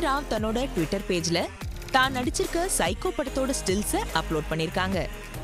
ராவ் தன்னோட ட்விட்டர் பேஜ்ல தான் நடிச்சிருக்க சைக்கோ படத்தோட ஸ்டில்ஸ அப்லோட் பண்ணிருக்காங்க.